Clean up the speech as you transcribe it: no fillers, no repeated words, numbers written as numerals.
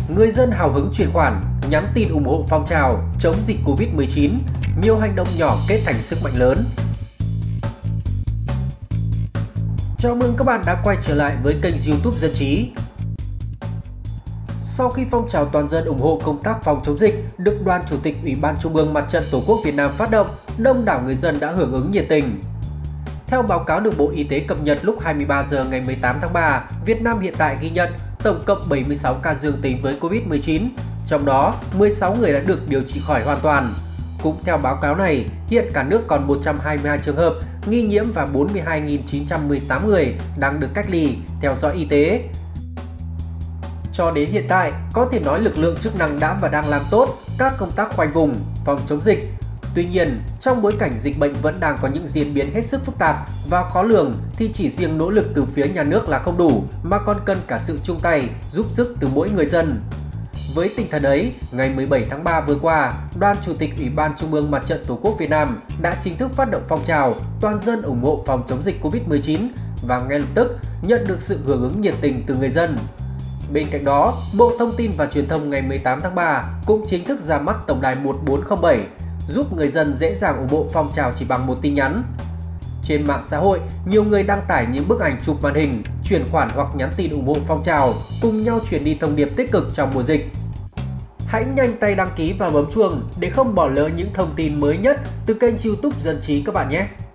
Người dân hào hứng chuyển khoản, nhắn tin ủng hộ phong trào chống dịch Covid-19, nhiều hành động nhỏ kết thành sức mạnh lớn. Chào mừng các bạn đã quay trở lại với kênh YouTube Dân trí. Sau khi phong trào toàn dân ủng hộ công tác phòng chống dịch được Đoàn Chủ tịch Ủy ban Trung ương Mặt trận Tổ quốc Việt Nam phát động, đông đảo người dân đã hưởng ứng nhiệt tình. Theo báo cáo được Bộ Y tế cập nhật lúc 23 giờ ngày 18 tháng 3, Việt Nam hiện tại ghi nhận tổng cộng 76 ca dương tính với Covid-19, trong đó 16 người đã được điều trị khỏi hoàn toàn. Cũng theo báo cáo này, hiện cả nước còn 122 trường hợp nghi nhiễm và 42.918 người đang được cách ly, theo dõi y tế. Cho đến hiện tại, có thể nói lực lượng chức năng đã và đang làm tốt các công tác khoanh vùng, phòng chống dịch. Tuy nhiên, trong bối cảnh dịch bệnh vẫn đang có những diễn biến hết sức phức tạp và khó lường thì chỉ riêng nỗ lực từ phía nhà nước là không đủ mà còn cần cả sự chung tay, giúp sức từ mỗi người dân. Với tinh thần ấy, ngày 17 tháng 3 vừa qua, Đoàn Chủ tịch Ủy ban Trung ương Mặt trận Tổ quốc Việt Nam đã chính thức phát động phong trào toàn dân ủng hộ phòng chống dịch Covid-19 và ngay lập tức nhận được sự hưởng ứng nhiệt tình từ người dân. Bên cạnh đó, Bộ Thông tin và Truyền thông ngày 18 tháng 3 cũng chính thức ra mắt tổng đài 1407, giúp người dân dễ dàng ủng hộ phong trào chỉ bằng một tin nhắn. Trên mạng xã hội, nhiều người đăng tải những bức ảnh chụp màn hình, chuyển khoản hoặc nhắn tin ủng hộ phong trào, cùng nhau truyền đi thông điệp tích cực trong mùa dịch. Hãy nhanh tay đăng ký và bấm chuông để không bỏ lỡ những thông tin mới nhất từ kênh YouTube Dân trí các bạn nhé!